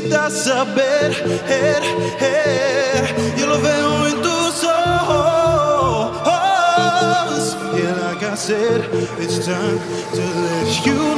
necessita saber, eu lo veo en tus ojos. Yeah, like I said, it's time to let you